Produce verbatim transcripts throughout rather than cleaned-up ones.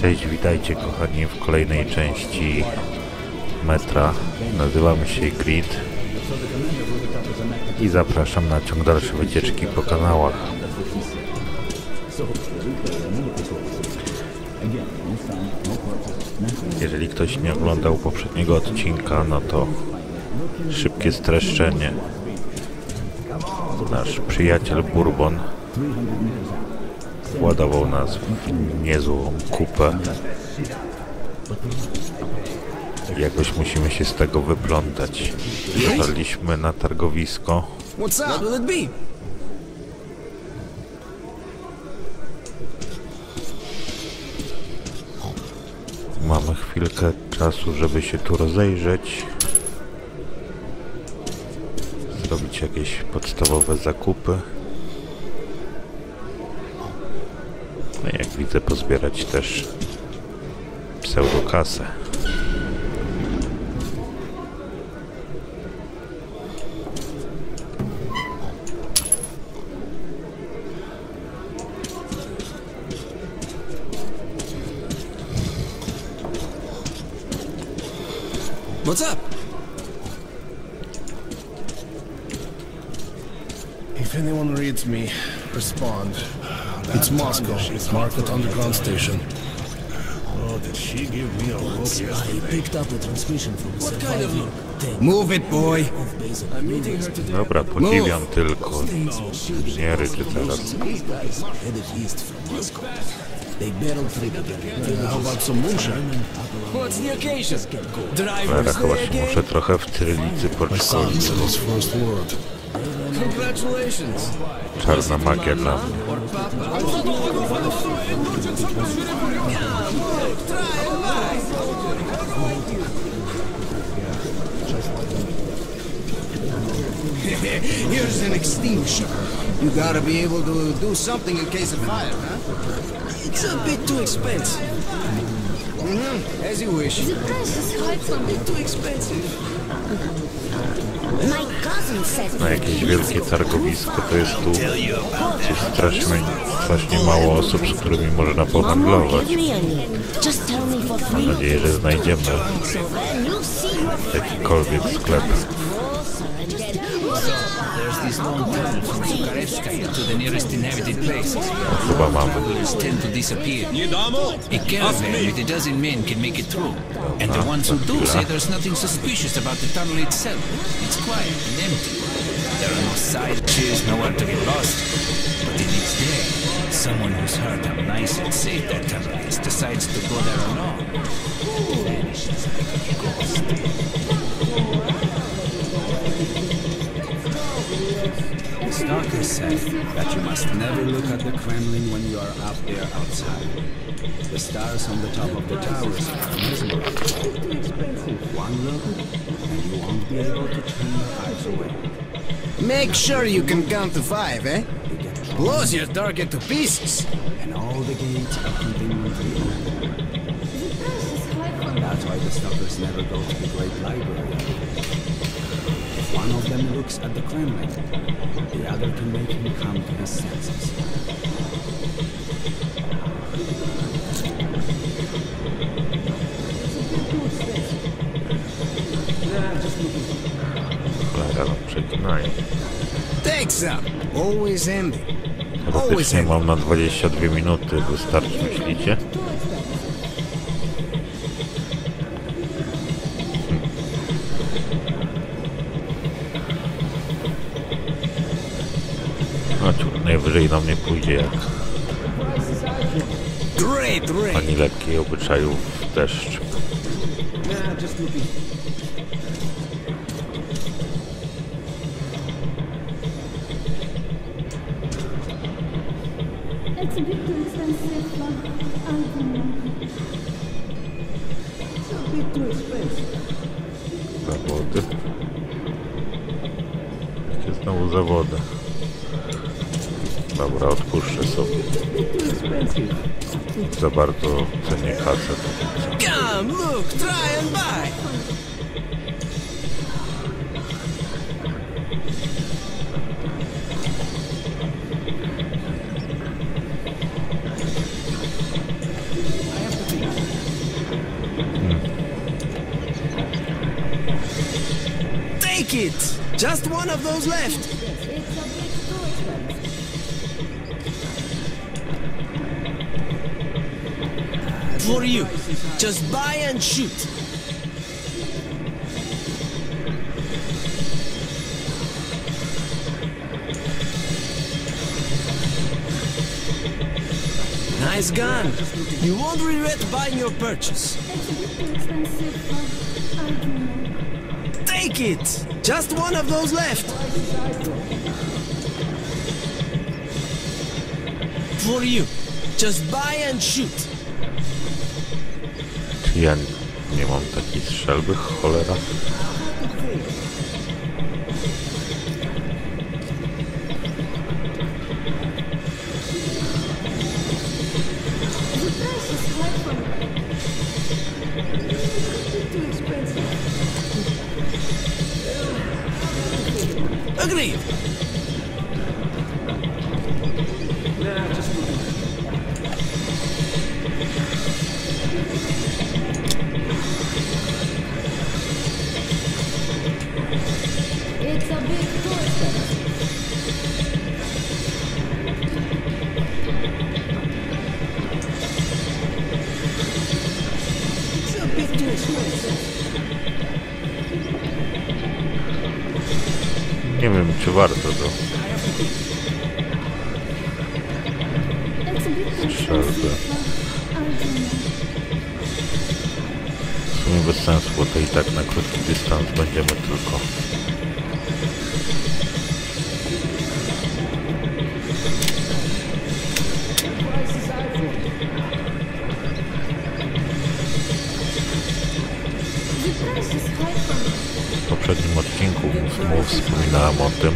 Cześć, witajcie kochani w kolejnej części metra. Nazywam się Grid i zapraszam na ciąg dalszy wycieczki po kanałach. Jeżeli ktoś nie oglądał poprzedniego odcinka, no to szybkie streszczenie. Nasz przyjaciel Bourbon władował nas w niezłą kupę. Jakoś musimy się z tego wyplątać. Dotarliśmy na targowisko. Mamy chwilkę czasu, żeby się tu rozejrzeć. Zrobić jakieś podstawowe zakupy. No jak widzę, pozbierać też pseudokasę. What's up? If anyone reads me, respond. It's Moscow. Market Underground Station. Oh, did she give me a look I picked up the transmission from What kind of look? Move it, boy. I'm meeting her today. Dobra, podziwiam tylko. Nie ryczy teraz. How about some moonshine? What's the occasion? Cholera, chyba się muszę trochę w cyrylicy My poszkolić. son's in his first word. Congratulations. Czarna magia dla mnie. Here's an extinguisher. You gotta be able to do something in case of fire, huh? It's a bit too expensive. Mm-hmm. As you wish. The price is high for me. Too expensive. My cousin said Na jakieś wielkie targowisko to jest tu jest strasznie, strasznie mało osób, z którymi można pohandlować. give me a name. Just tell me for Mam free. nadzieję, że znajdziemy When you see your jakikolwiek sklep. There's this long tunnel from Sukarevskaya to the nearest inhabited place. O, chyba mamy. Travelers tend to disappear. A caravan with a dozen men can make it through. And the ones who do say there's nothing suspicious about the tunnel itself. It's quiet and empty. There are no side cheers, nowhere to get lost. But in its day, someone who's heard how nice and safe that tunnel is decides to go there alone. Vanishes like a ghost. The stalkers say that you must never look at the Kremlin when you are up there outside. The stars on the top of the towers are mesmerizing. One look, and you won't be able to turn your eyes away. Make sure you can count to five, eh? Blows your target to pieces. And all the gates are conveniently open. That's why the stalkers never go to the Great Library. If one of them looks at the Kremlin, the other can make him come to his senses. Cholera, no przekinają. Take some. Always empty. Teoretycznie mam na dwadzieścia dwie minuty. Wystarczy, myślicie? No ciut, najwyżej na mnie pójdzie jak Great rain. pani lekkiej obyczajów w deszcz. it's a bit too expensive for alcohol. Zawody. Jakie znowu zawody? Dobra, odpuszczę sobie. Za bardzo cenię kasę. Come, look, try and buy. it! Just one of those left! For you. Just buy and shoot. Nice gun. You won't regret buying your purchase. Take it! Just one of those left. For you. Just buy and shoot. Czy ja nie mam takiej strzelby, cholera? Agreed. It's a big toy. It's a bit too expensive. Nie wiem, czy warto to strzelby. W sumie bez sensu, bo to i tak na krótki dystans będziemy tylko. W poprzednim odcinku mu wspominałem o tym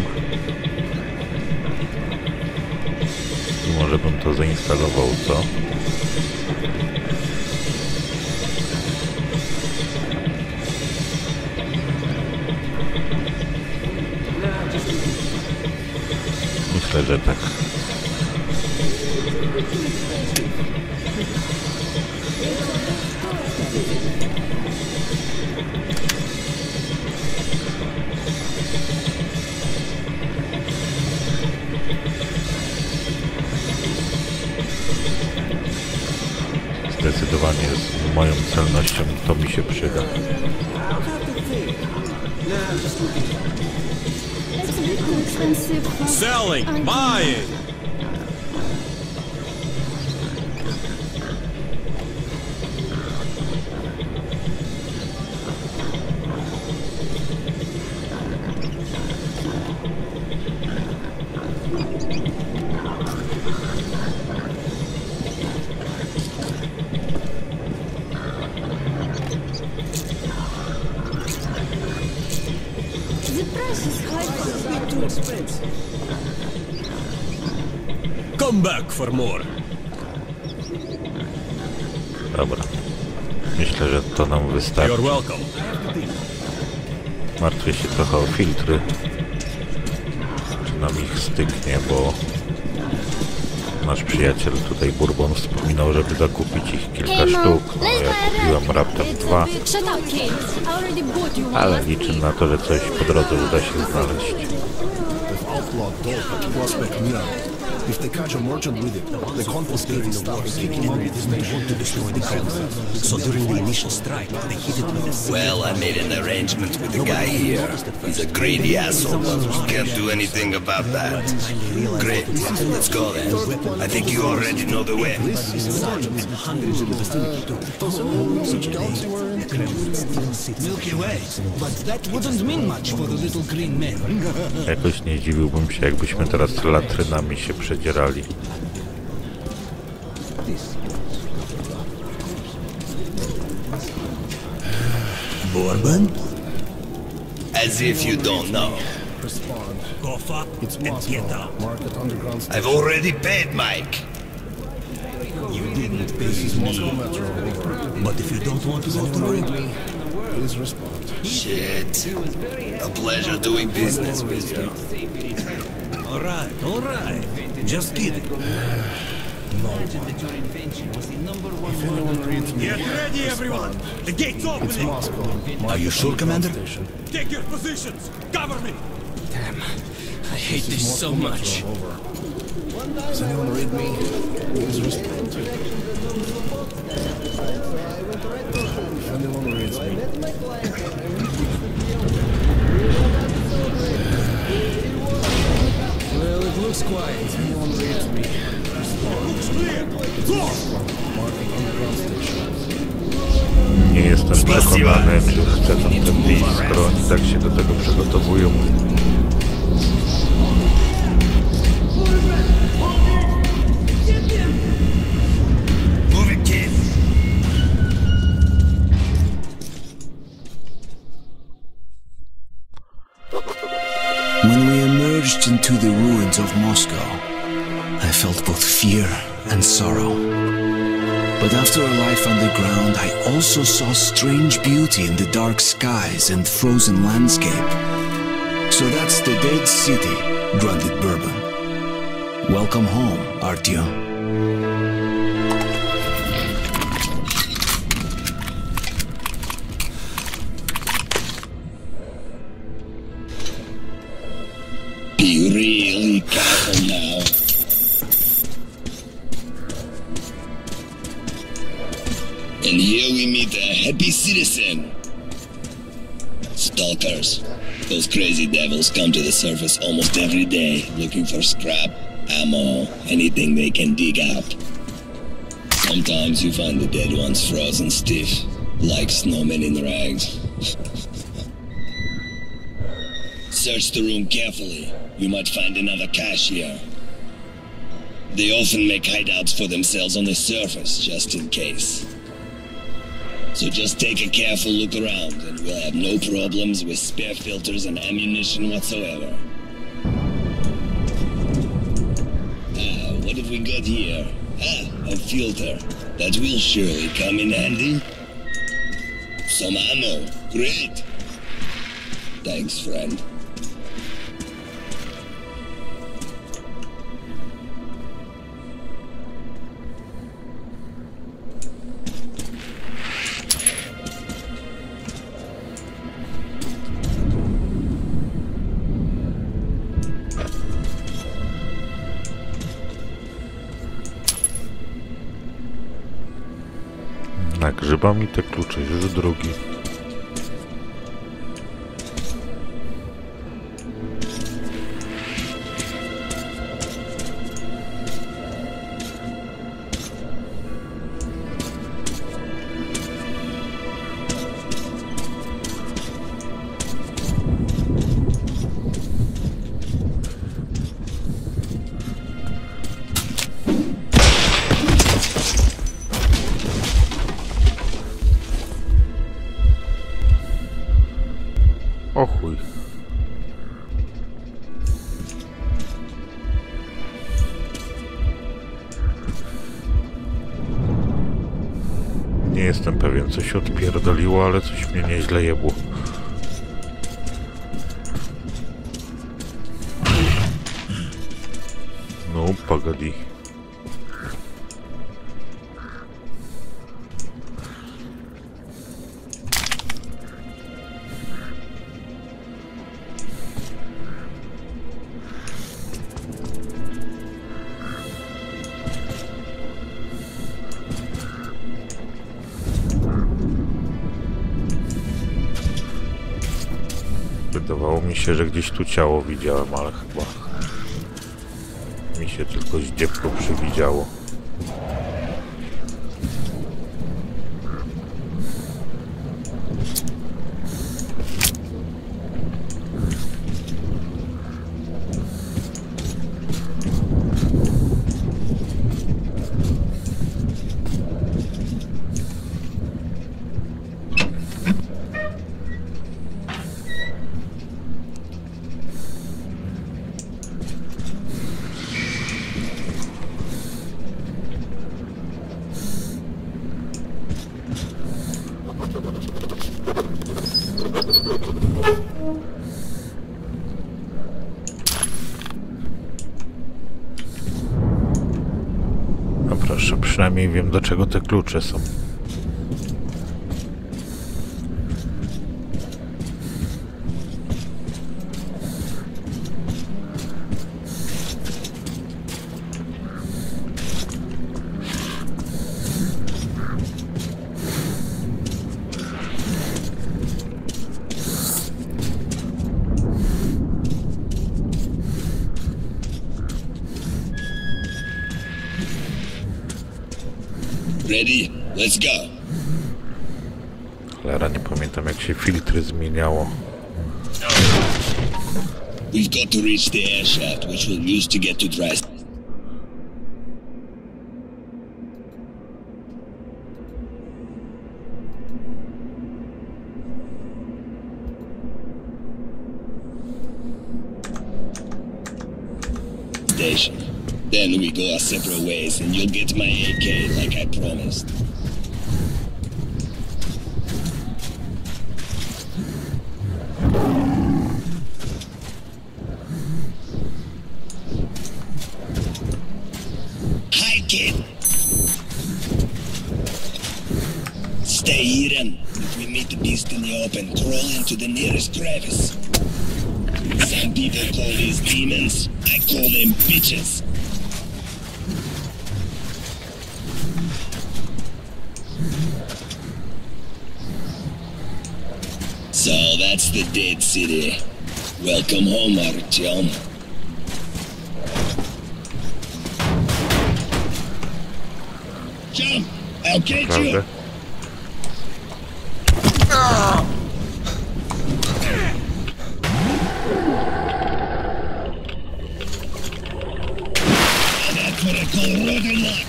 i może bym to zainstalował, co? Myślę, że tak. Zdecydowanie z moją celnością to mi się przyda. Selling, buying. Come back for more. Dobra. Myślę, że to nam wystarczy. You're welcome. Martwię się trochę o filtry. Czy nam ich styknie, bo nasz przyjaciel tutaj Bourbon wspominał, żeby zakupić ich kilka sztuk. No ja kupiłem raptem dwa. Ale liczę na to, że coś po drodze uda się znaleźć. If they catch a merchant with it, the confiscating stuff and kick him out with his nation to destroy the country. So during the initial strike, they hid it with a... Well, I made an arrangement with the guy here. He's a greedy asshole, but can't do anything about that. Great, let's go then. I think you already know the way. Milky Way, but that wouldn't mean much for the little green men. Jakoś nie dziwiłbym się, jakbyśmy teraz latrynami się przedzierali. Bourbon? As if you don't know. Respond. Go fuck It's and Moscow. get out. Market underground station. I've already paid, Mike. You didn't pay This is Moscow me. Metro. But if you don't want to go If you through need it, me, please respond. Shit. A pleasure doing business with you. all right, all right. Just kidding. Imagine that your invention was the number one If anyone reads me, Get ready, everyone! The gate's it's opening! Moscow. Are you sure, Commander? Take your positions! Cover me! Damn, I hate this so much. Over. Does anyone read me? Please respond. If anyone reads me, Well, it looks quiet. if anyone reads me, Looks clear! Go! marking underground station. Nie jestem przekonany, czy chcę tamten tej skoro oni tak się do tego przygotowują. Move it, kid! When we emerged into the ruins of Moscow, I felt both fear and sorrow. But after a life underground, I also saw strange beauty in the dark skies and frozen landscape. So that's the dead city, grunted Bourbon. Welcome home, Artyom. Be really careful now. And here we meet a happy citizen. Stalkers. Those crazy devils come to the surface almost every day, looking for scrap, ammo, anything they can dig up. Sometimes you find the dead ones frozen stiff, like snowmen in rags. Search the room carefully. You might find another cache here. They often make hideouts for themselves on the surface, just in case. So just take a careful look around, and we'll have no problems with spare filters and ammunition whatsoever. Ah, what have we got here? Ah, a filter. That will surely come in handy. Some ammo. Great. Thanks, friend. Nagrzyba mi te klucze, już drugi. O chuj. Nie jestem pewien, co się odpierdoliło, ale coś mnie nieźle jebło. No, pogodi. Wydawało mi się, że gdzieś tu ciało widziałem, ale chyba mi się tylko zdziepko przywidziało. Proszę, przynajmniej wiem, do czego te klucze są. Ready? Let's go. Cholera, nie pamiętam jak się filtry zmieniało. We've got to reach the air shaft, which we'll use to get to dry station. Then we go our separate ways, and you'll get my A K like I promised. Hike it! Stay hidden. If we meet the beast in the open, crawl into the nearest crevice. Some people call these demons. I call them bitches. So that's the dead city. Welcome home, Artyom. Jump! I'll get you! And that's what I call rotten luck.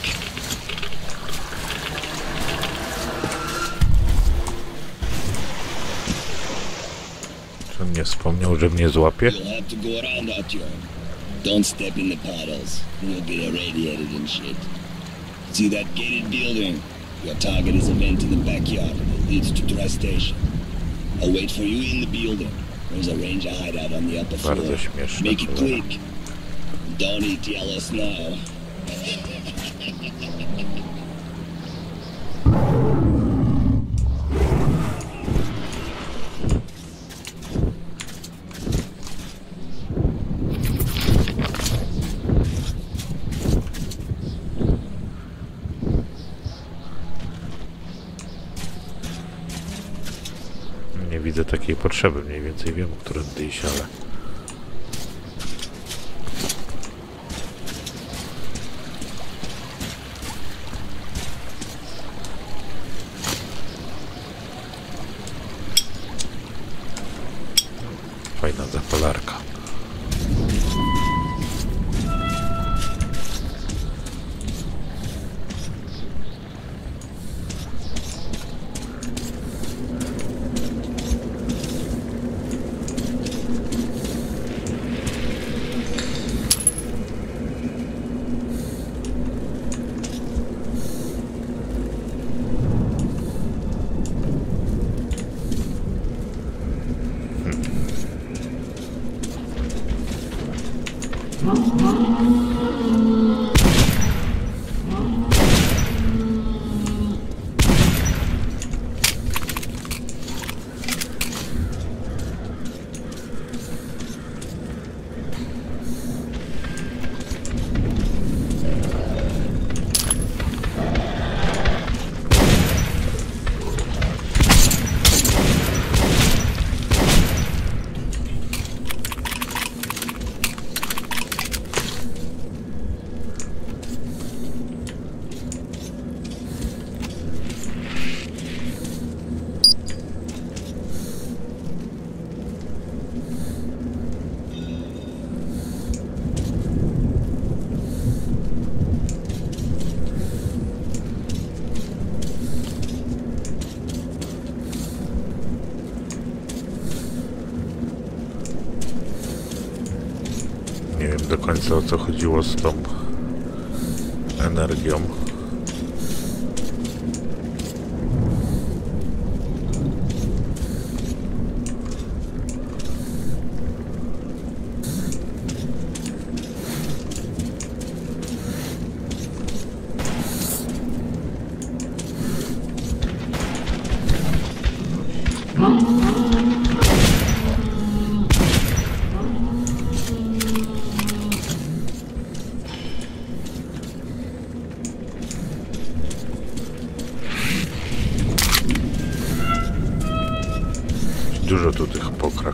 Nie wspomniał, że mnie złapie? You'll have to go around out here. Don't step in the puddles. You'll get irradiated and shit. See that gated building? Your target is a vent in the backyard that leads to dry station. I'll wait for you in the building. There's a ranger hideout on the upper floor. Bardzo śmieszne. Make it quick. Don't eat yellow snow. Nie widzę takiej potrzeby, mniej więcej wiem, którędy iść, ale... Fajna zapalarka. Nie wiem do końca, o co chodziło z tą energią. Dużo tu tych pokrak.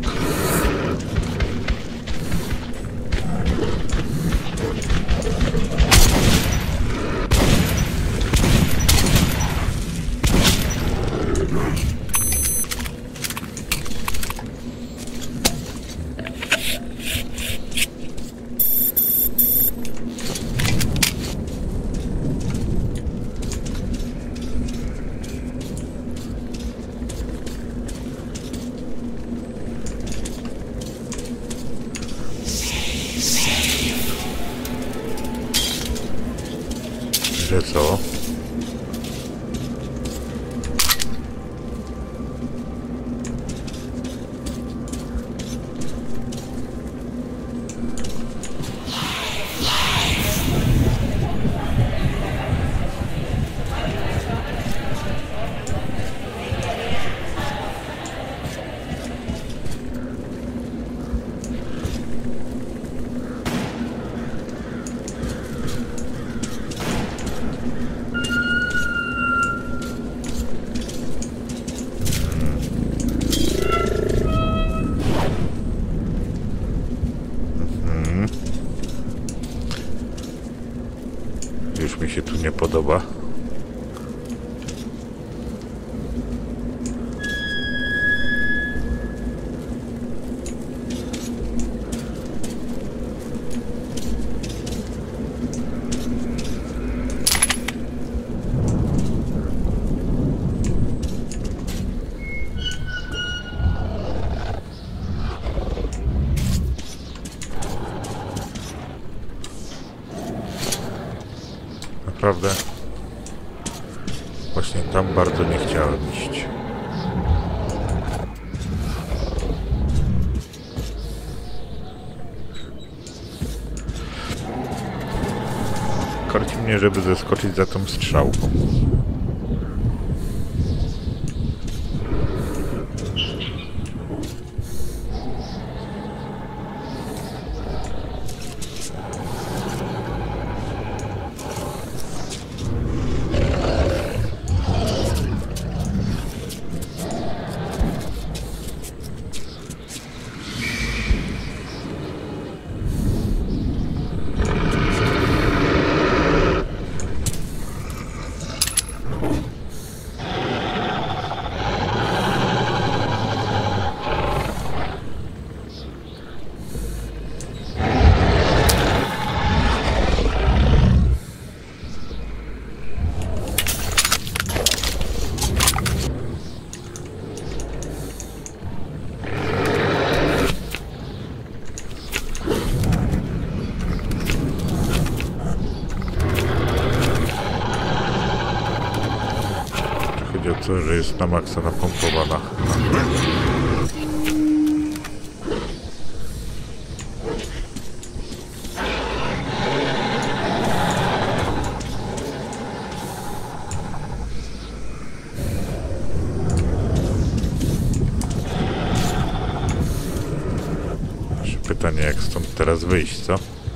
Że co? Już mi się tu nie podoba. Naprawdę? Właśnie tam bardzo nie chciałem iść. Korci mnie, żeby zeskoczyć za tą strzałką. Chodzi o to, że jest na maksa napompowana. Pytanie, jak stąd teraz wyjść, co?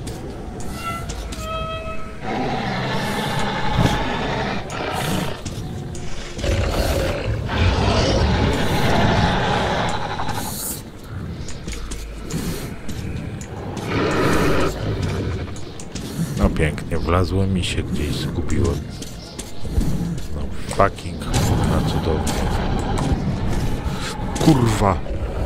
No pięknie, wlazłem i się gdzieś zgubiłem. No fucking na cudownie. Kurwa!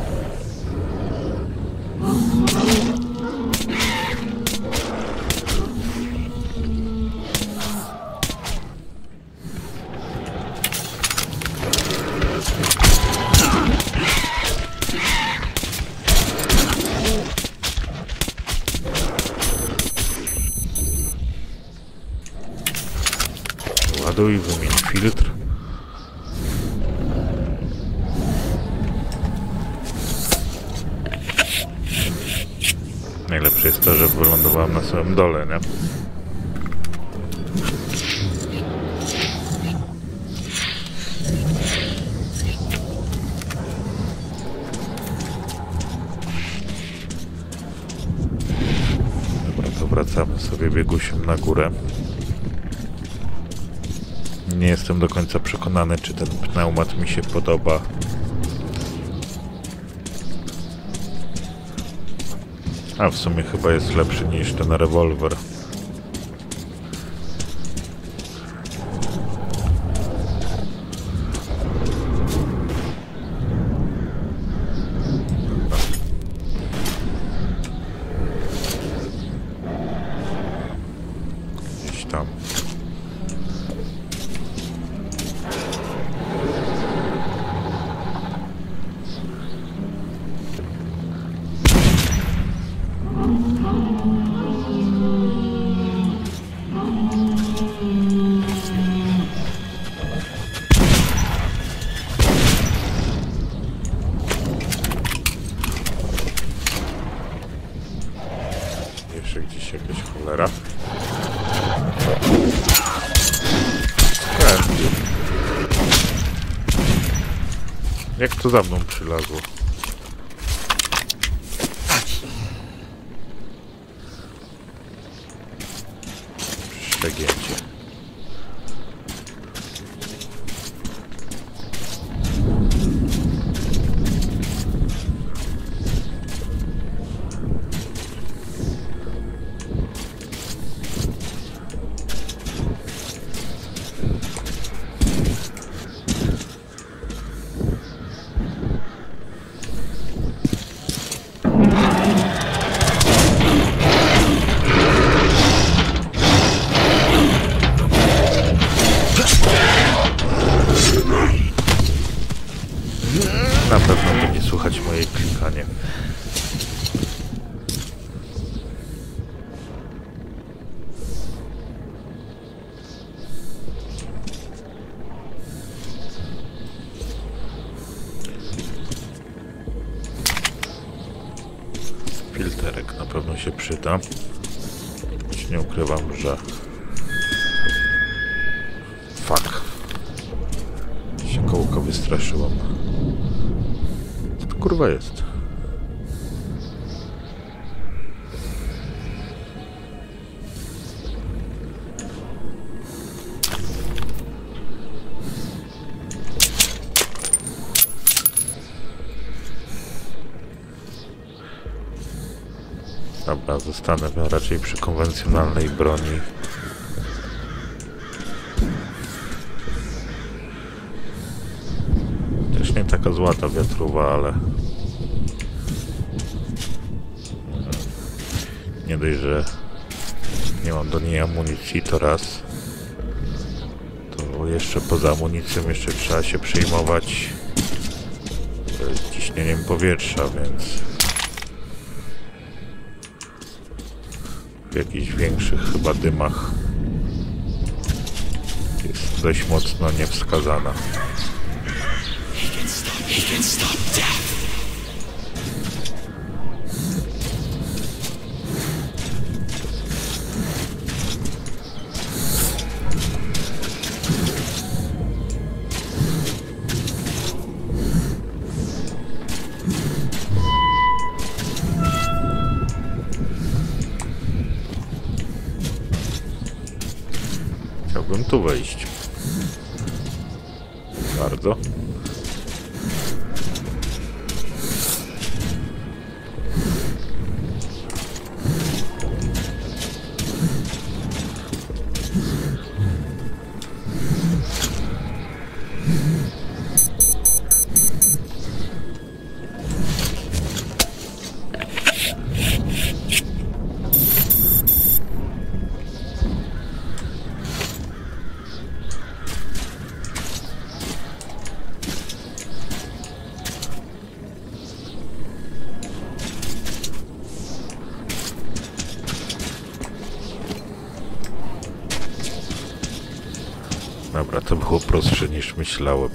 Ładuj, wymień filtr. Najlepsze jest to, że wylądowałem na samym dole, nie? Dobra, to wracamy sobie biegusiem na górę. Nie jestem do końca przekonany, czy ten pneumat mi się podoba. A w sumie chyba jest lepszy niż ten rewolwer. Gdzieś tam. Jeszcze gdzieś jakaś cholera. Skręcił. Jak to za mną przylazło? Przegięcie. Na pewno będzie słuchać moje klikanie. Filterek na pewno się przyda. Choć nie ukrywam, że... Fuck. Się kołko wystraszyłam. Co to kurwa jest? Dobra, zostanę raczej przy konwencjonalnej broni. Też nie taka zła ta wiatruwa, ale... Nie dość, że nie mam do niej amunicji, to raz. To jeszcze poza amunicją jeszcze trzeba się przejmować ciśnieniem powietrza, więc... W jakichś większych chyba dymach jest dość mocno niewskazana. Chciałbym tu wejść. Bardzo. Dobra, to było prostsze niż myślałem.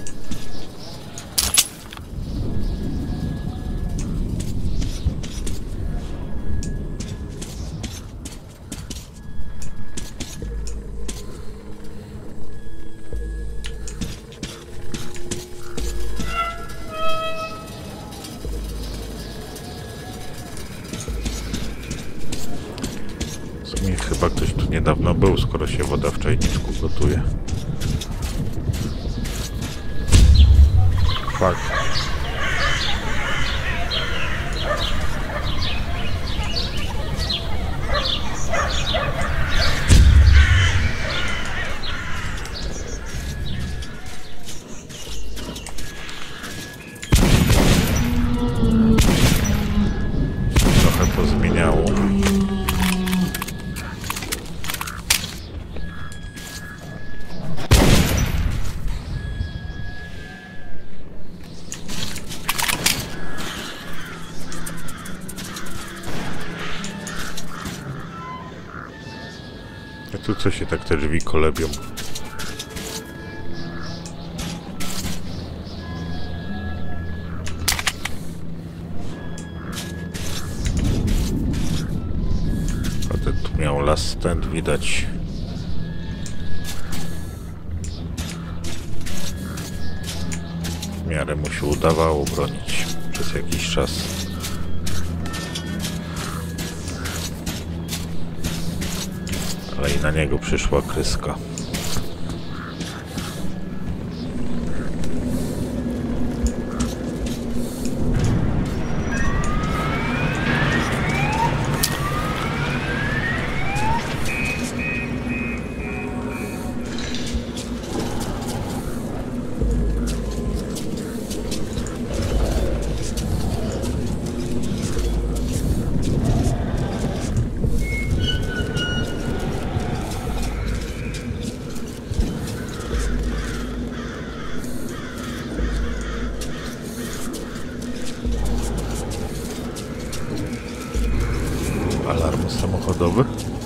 W sumie chyba ktoś tu niedawno był, skoro się woda w czajniczku gotuje. Fuck. Trochę pozmieniało. A tu co się tak te drzwi kolebią? Tu miał last stand, widać. W miarę mu się udawało bronić przez jakiś czas. Ale i na niego przyszła kryska. Alarm samochodowy.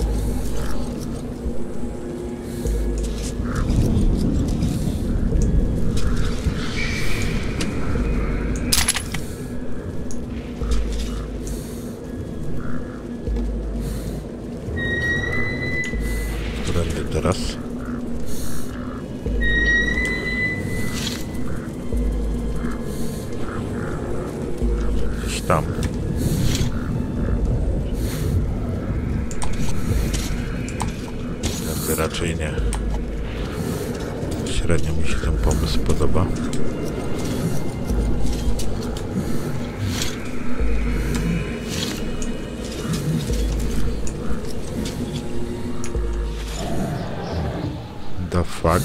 Którędy teraz? Gdzieś tam. Raczej nie. Średnio mi się ten pomysł podoba. The fuck?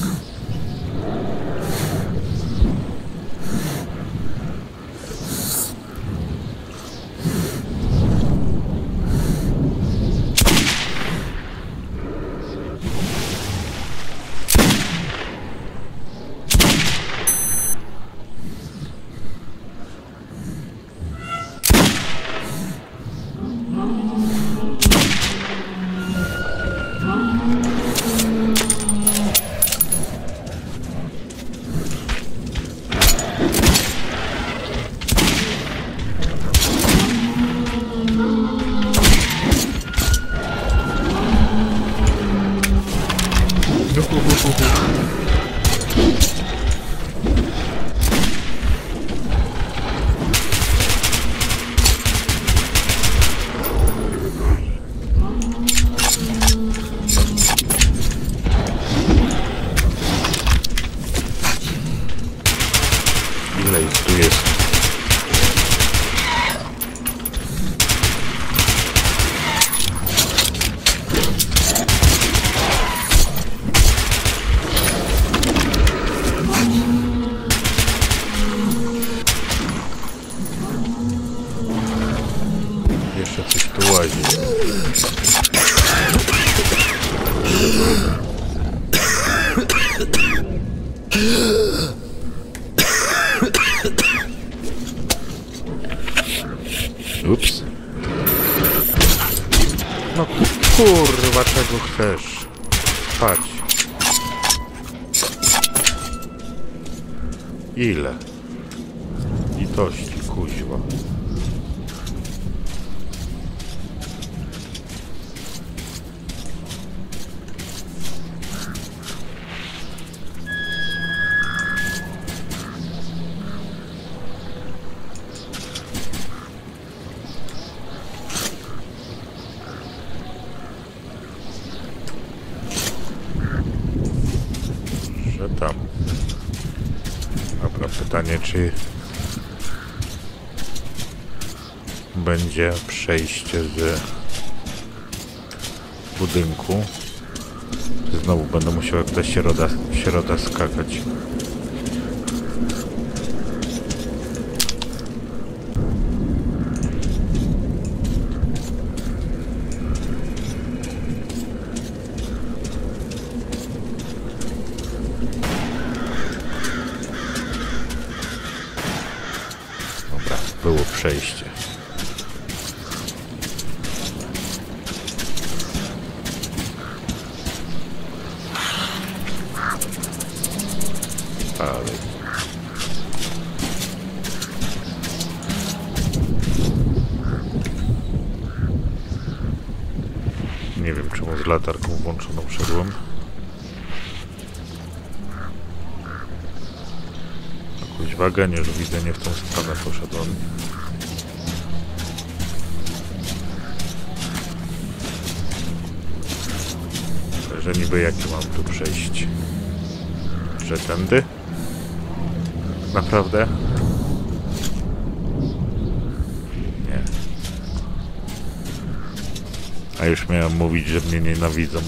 Ile ich tu jest? Jeszcze coś tu łazi. Ups. No kurwa, czego chcesz? Spać. Ile? Litości, kuźwa. Że tam. Dobra, pytanie, czy będzie przejście z budynku. Znowu będę musiał jak ta środa, środa skakać. Dobra, było przejście. Nie wiem, czemu z latarką włączoną wszedłem. Jakąś wagę, nie, że widzę, nie w tą stronę poszedłem. Że niby jakie mam tu przejść? Że tędy? Naprawdę? Nie. A już miałem mówić, że mnie nienawidzą.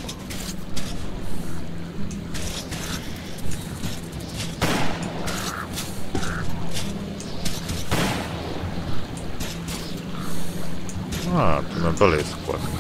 A, tu na dole jest składka.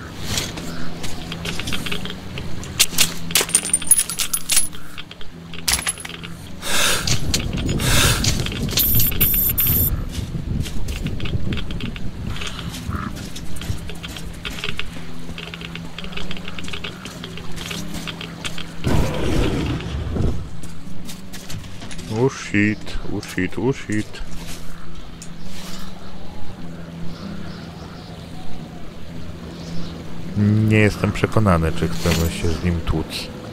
Oh shit, oh shit, oh shit. Nie jestem przekonany, czy chcemy się z nim tłuc.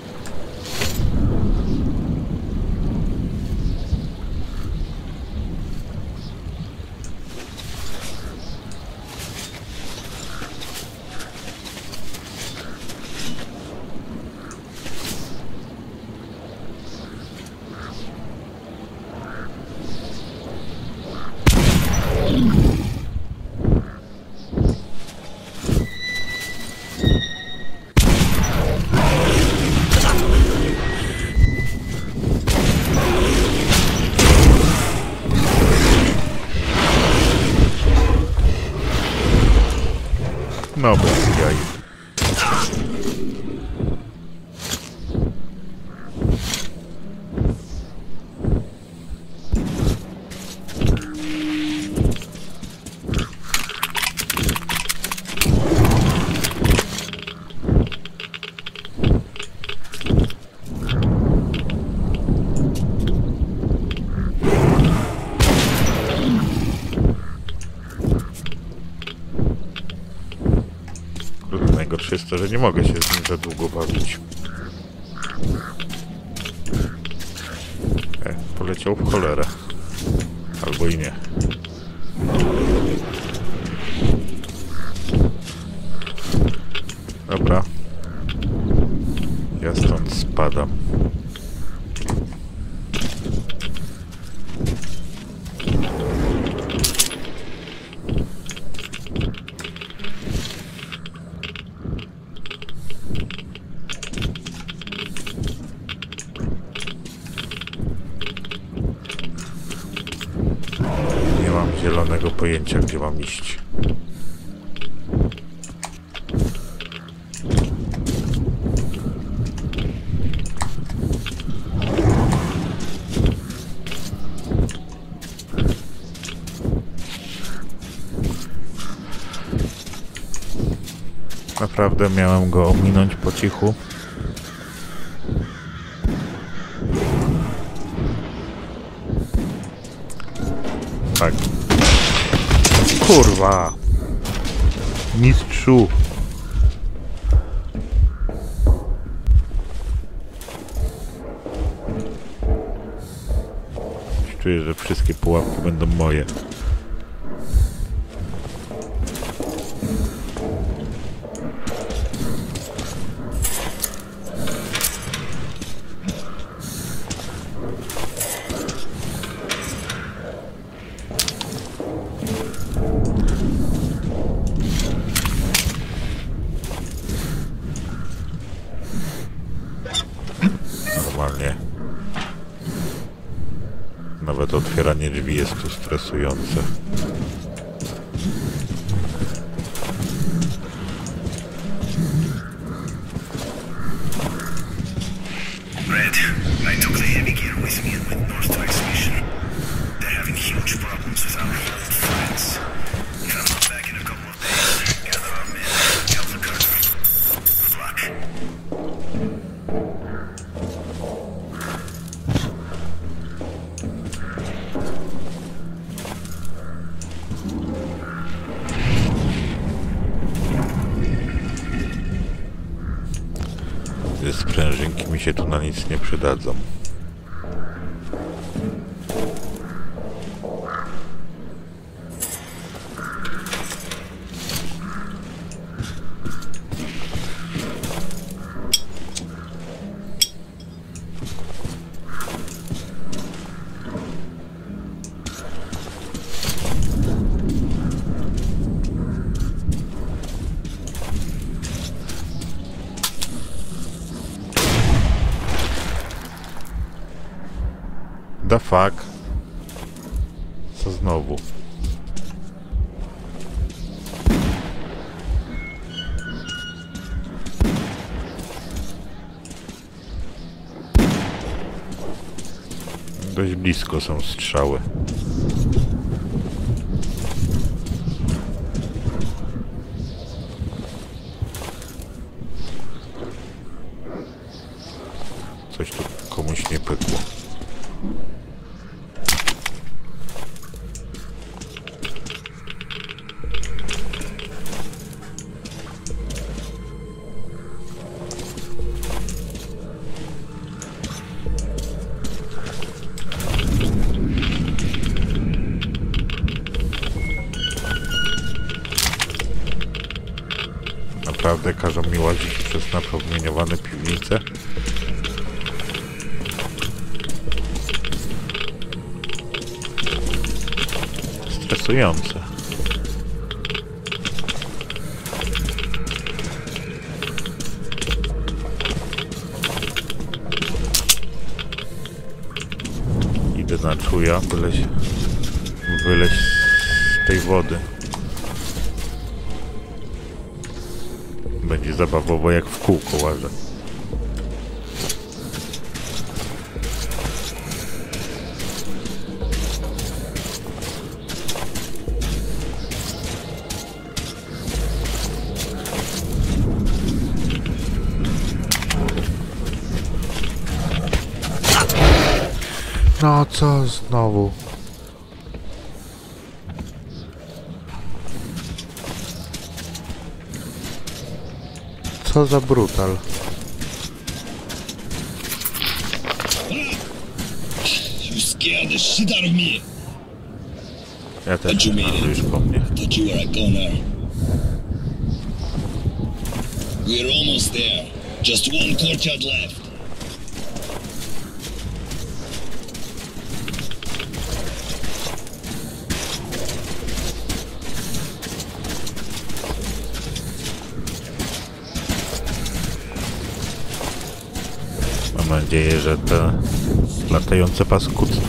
No bez jaj. Najgorsze jest to, że nie mogę się z nim za długo bawić. E, poleciał w cholerę. Albo i nie. Dobra. Ja stąd spadam. Zielonego pojęcia, gdzie mam iść. Naprawdę miałem go ominąć po cichu. Tak. Kurwa! Mistrzu! Czuję, że wszystkie pułapki będą moje. Nawet otwieranie drzwi jest tu stresujące. Red, I took the heavy gear with me and went north to Exhibition. They're having huge problems with our old friends. If I'm not back in a couple of days, gather our men, help the country. Good luck. Sprężynki mi się tu na nic nie przydadzą. The fuck? Co znowu? Dość blisko są strzały. Coś tu komuś nie pykło. Naprawdę każą mi łazić przez napromieniowane piwnice? Stresujące. Idę na czuja, byle się wyleźć z tej wody. Będzie zabawowo, jak w kółko łażę. No co znowu? Co za brutal. You scared the shit out of me. Ja też już po mnie. Thought you were a goner. We're almost there. Just one courtyard left. Mam nadzieję, że te latające paskudne.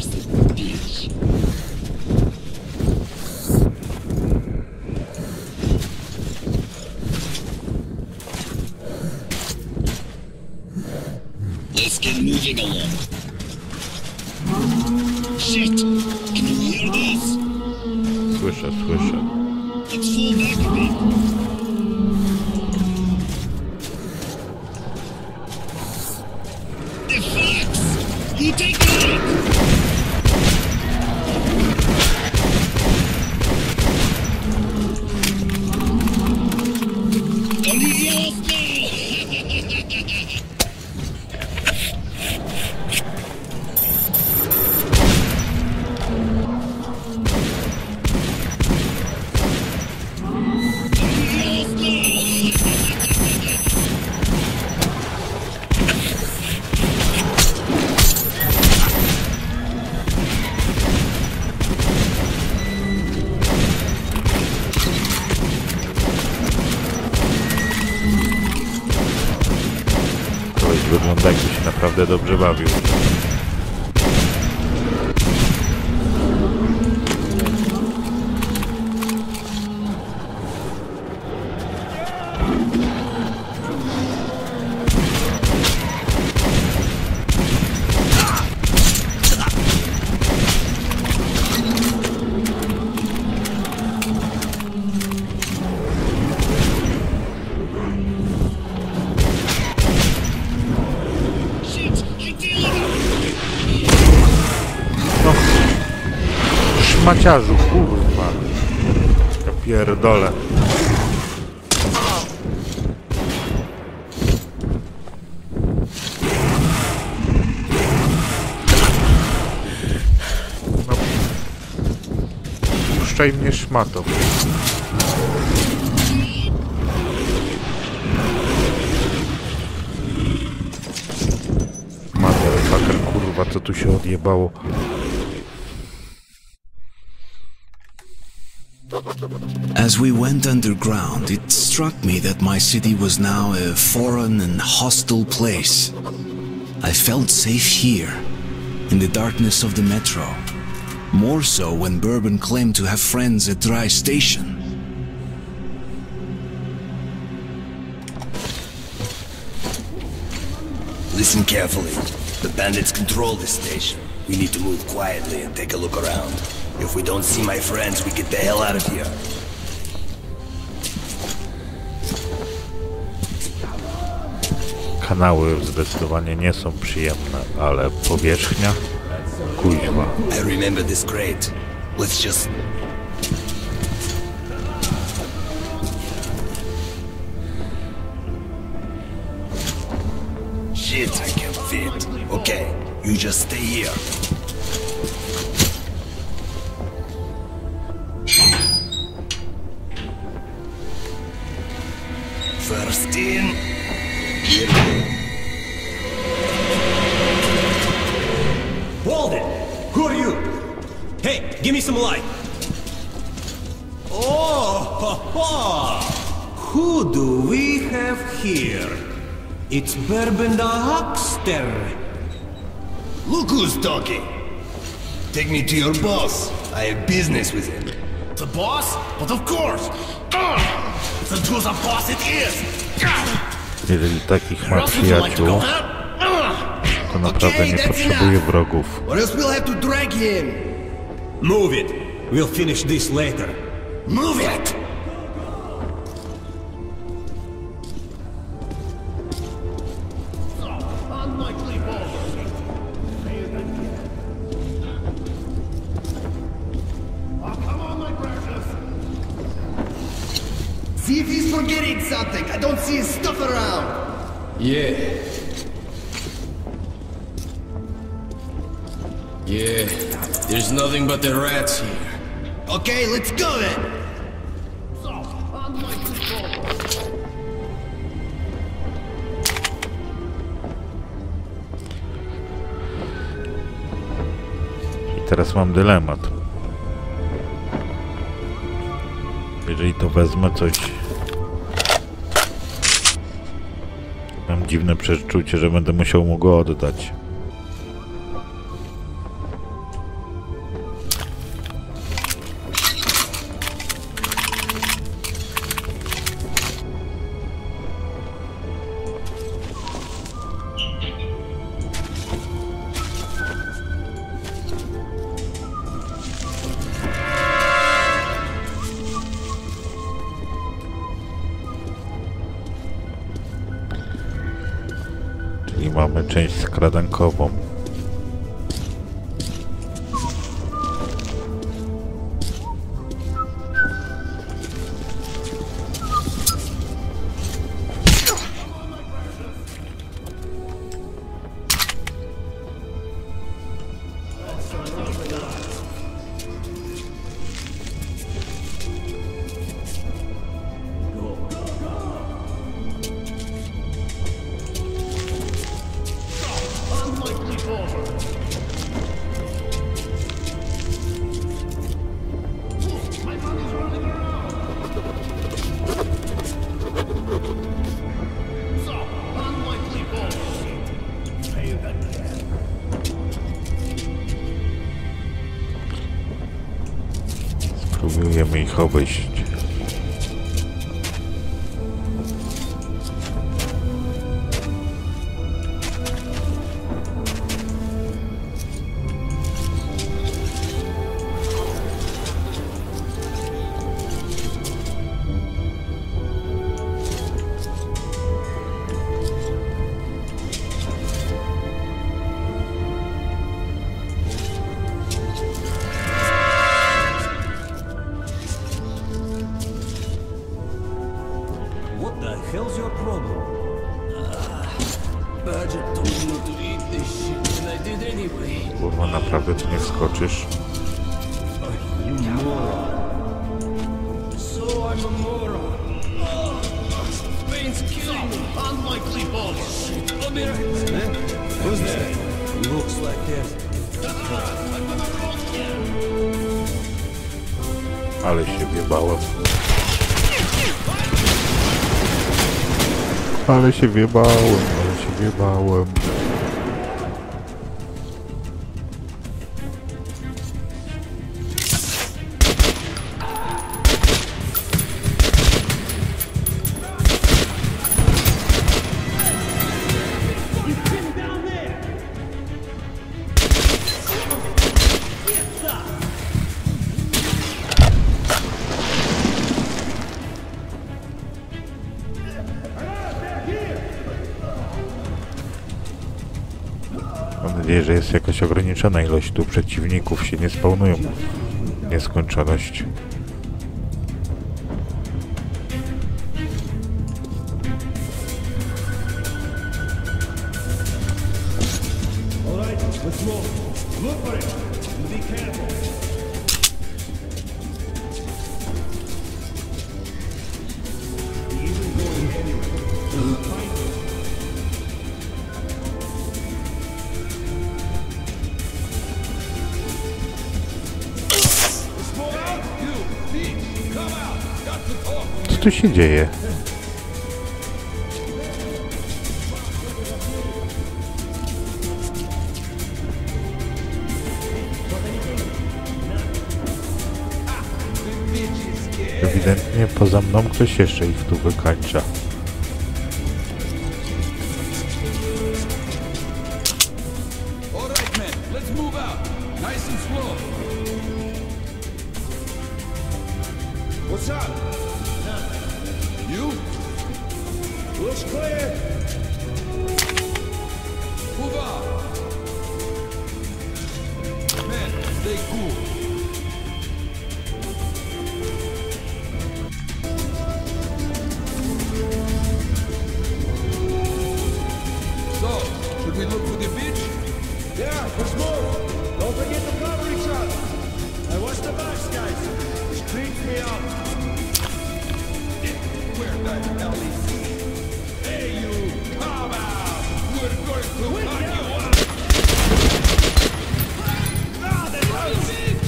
Let's get moving along. Shit! Can you hear this? Słyszę, słyszę. Let's fall back a bit. The fox! You take it! Don't leave your off now! Wygląda, jakby się naprawdę dobrze bawił. szmaciarzu, kurwa. Ja pierdolę. No. Puszczaj mnie, szmato. Motherfucker, kurwa, co tu się odjebało. As we went underground, it struck me that my city was now a foreign and hostile place. I felt safe here, in the darkness of the metro. More so when Bourbon claimed to have friends at Dry Station. Listen carefully. The bandits control this station. We need to move quietly and take a look around. If we don't see my friends, we get the hell out of here. Kanały zdecydowanie nie są przyjemne, ale powierzchnia? Kuźwa. I remember this crate. Let's just... Shit, I can't fit. Okay, you just stay here. First in... Here we go. Hold it! Who are you? Hey, give me some light! Oh, ha, ha. Who do we have here? It's Bourbon the Huckster. Look who's talking. Take me to your boss. I have business with him. The boss? But of course! Then to the boss it is! Jeżeli takich ma przyjaciół, to naprawdę nie potrzebuje wrogów. Or else we'll have to drag him. Move it! We'll finish this later. Move it! See if he's forgetting something. I don't see his stuff around. Yeah. Yeah, there's nothing but the rats here. Okay, let's go then. I teraz mam dylemat. Jeżeli to wezmę coś... Mam dziwne przeczucie, że będę musiał mu go oddać. I mamy część skradankową. Spróbujemy ich obejść. Kurwa, naprawdę tu nie wskoczysz? So I'm a moron. Spain's killing me. Unlikely bullshit. Who's there? Looks like this. Ale się wjebałem. Ale się wjebałem, ale się wjebałem. Mam nadzieję, że jest jakaś ograniczona ilość tu przeciwników, się nie spawnują w nieskończoność. Co tu się dzieje? Ewidentnie poza mną ktoś jeszcze ich tu wykańcza. What's up? You? Looks clear. Move on. Man, stay cool. So, should we look for the beach? Yeah, let's move. Don't forget to cover each other. Hey, what's the backs, guys? This creeps me out. Where the hell is he? Hey, you! Come out! We're going to cut you up! Ah, the hell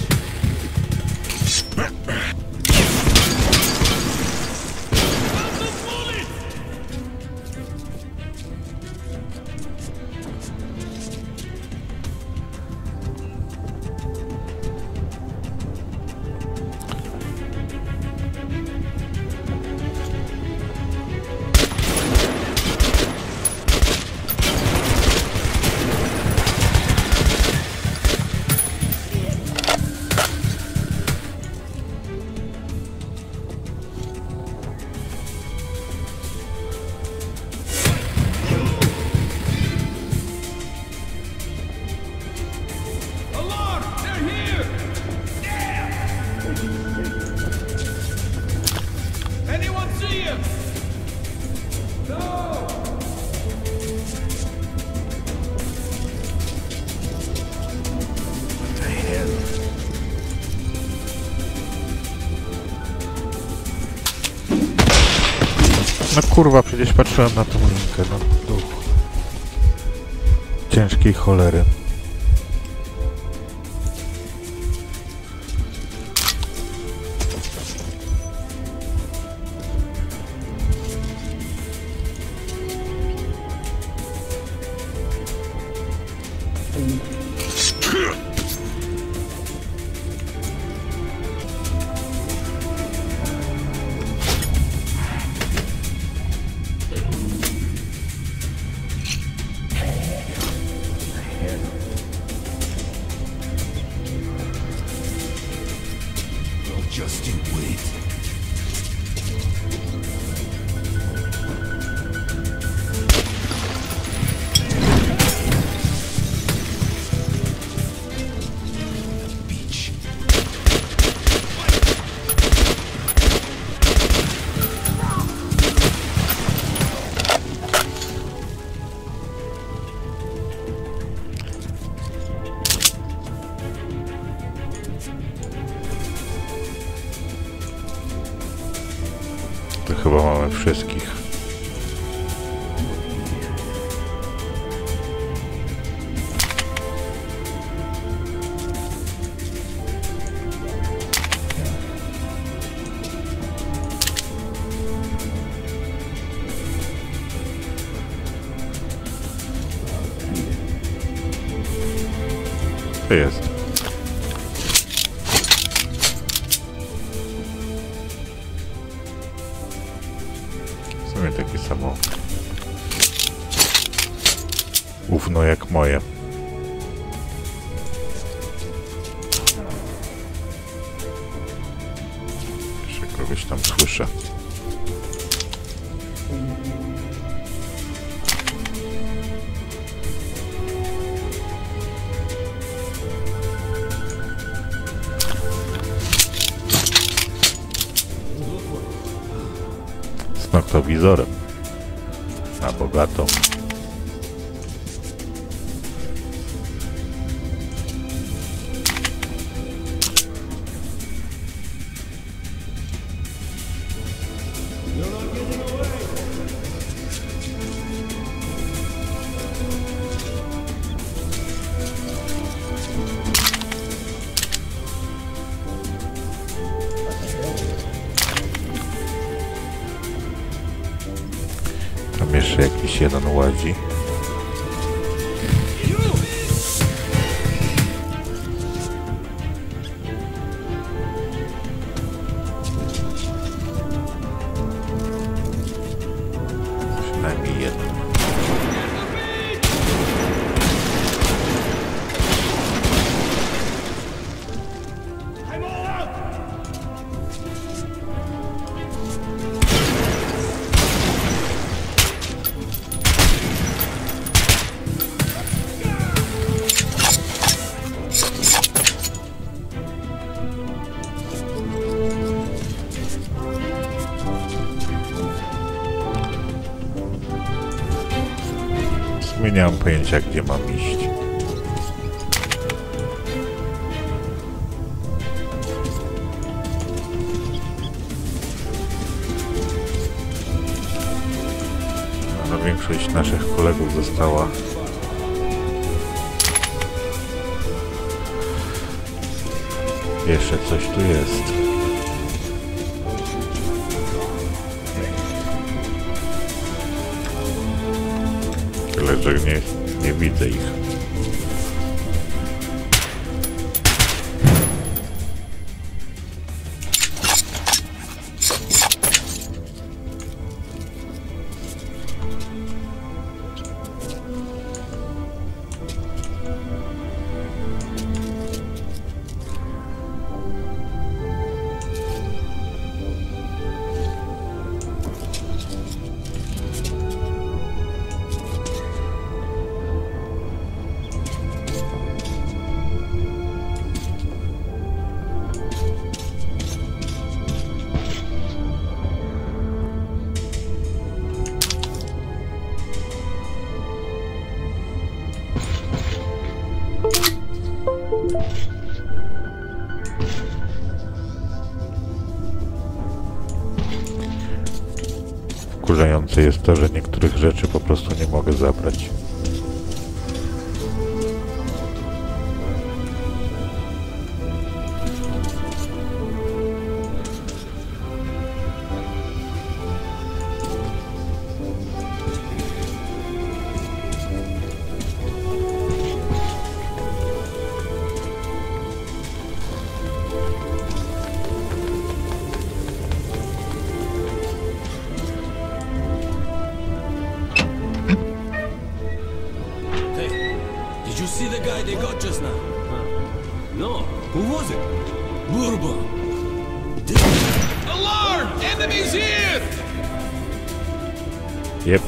No kurwa, przecież patrzyłem na tą linkę, no duch. Ciężkiej cholery. Just you wait. chyba mamy wszystkich. To jest. W sumie takie samo ufno jak moje. Jeszcze kogoś tam słyszę. Z noktowizorem. Na bogato. Tam jeszcze jakiś jeden łazi. Przynajmniej jeden. Nie mam pojęcia, gdzie mam iść. No, większość naszych kolegów została. Jeszcze coś tu jest. Tyle, że nie, nie widzę ich. Wkurzające jest to, że niektórych rzeczy po prostu nie mogę zabrać. Yep.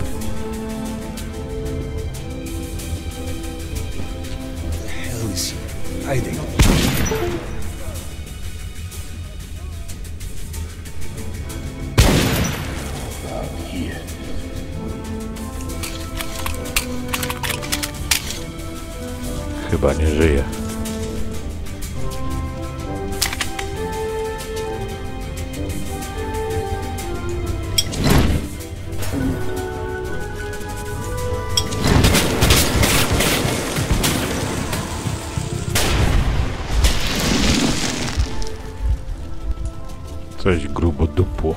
The hell is he hiding? Here. Chyba nie żyje. Coś grubo dupło.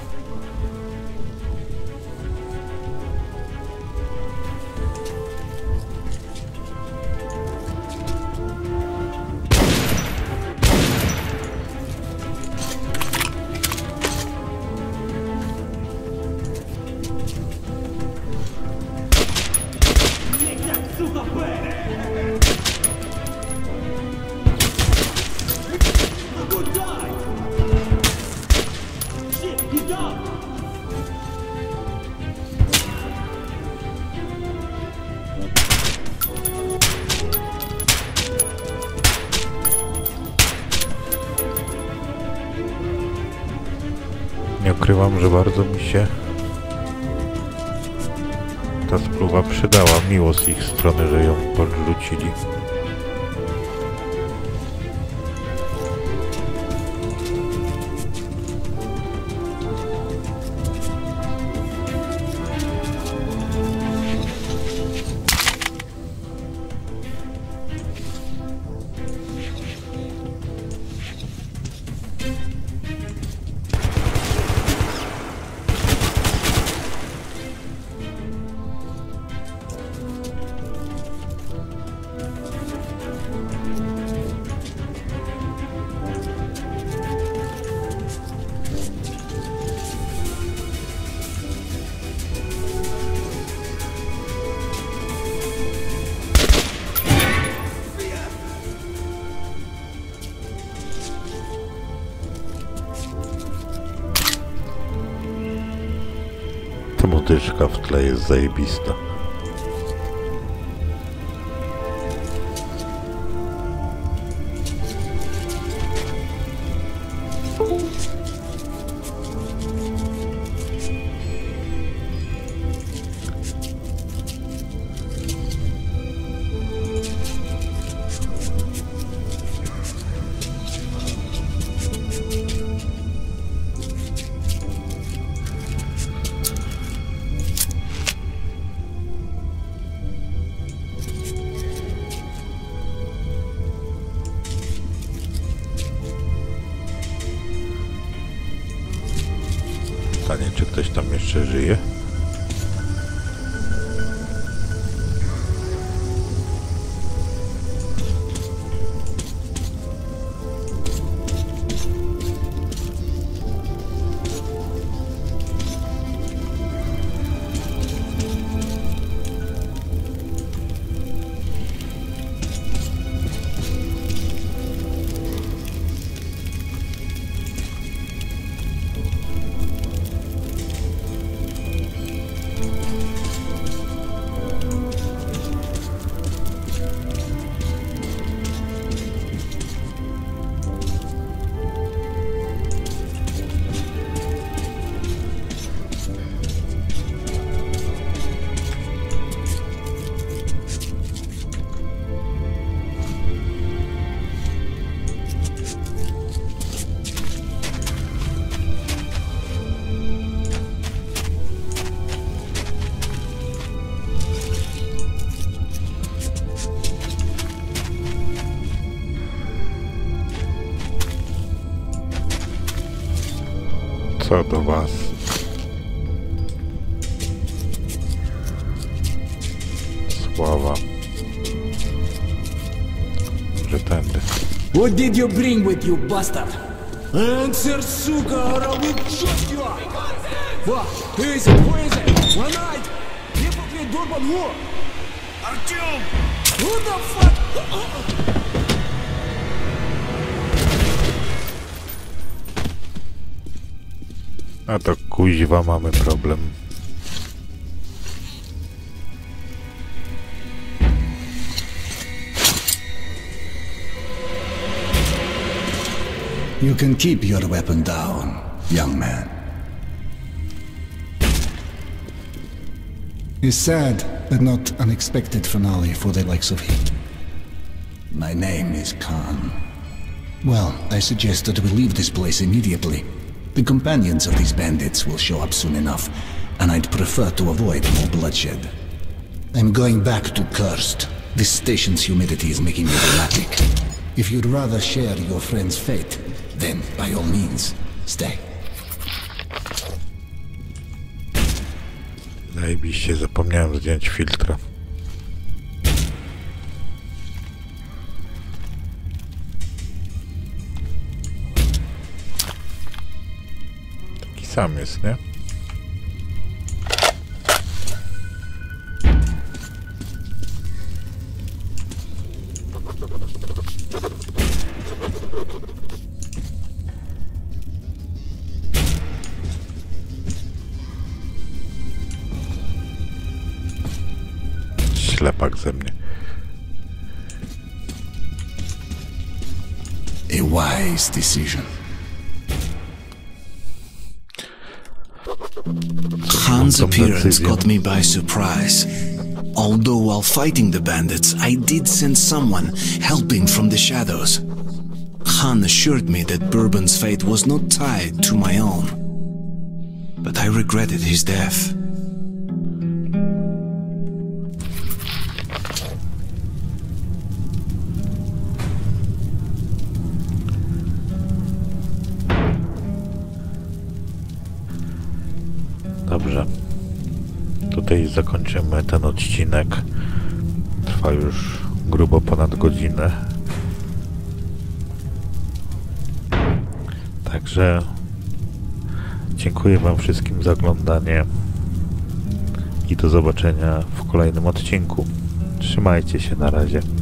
Nie ukrywam, że bardzo mi się ta spluwa przydała. Miło z ich strony, że ją podrzucili. Ta muzyczka w tle jest zajebista. Pytanie, czy ktoś tam jeszcze żyje? Co do was? Sława. Że tędy. What did you bring with you, bastard? Answer, suka, or I will shoot you up! What? Who is it? Who is it? One night! People play Durban War! Artyom! Who the fuck? A to kuźwa mamy problem. You can keep your weapon down, young man. A sad but not unexpected finale for the likes of him. My name is Khan. Well, I suggest that we leave this place immediately. The companions of these bandits will show up soon enough, and I'd prefer to avoid more bloodshed. I'm going back to Cursed. This station's humidity is making me dramatic. If you'd rather share your friend's fate, then by all means, stay. Zajebiście, zapomniałem zdjąć filtra. Taki sam jest, nie? Ślepak ze mnie. A wise decision. Han's appearance caught me by surprise. Although while fighting the bandits, I did sense someone helping from the shadows. Han assured me that Bourbon's fate was not tied to my own. But I regretted his death. Dobrze. Tutaj zakończymy ten odcinek. Trwa już grubo ponad godzinę. Także dziękuję wam wszystkim za oglądanie i do zobaczenia w kolejnym odcinku. Trzymajcie się, na razie.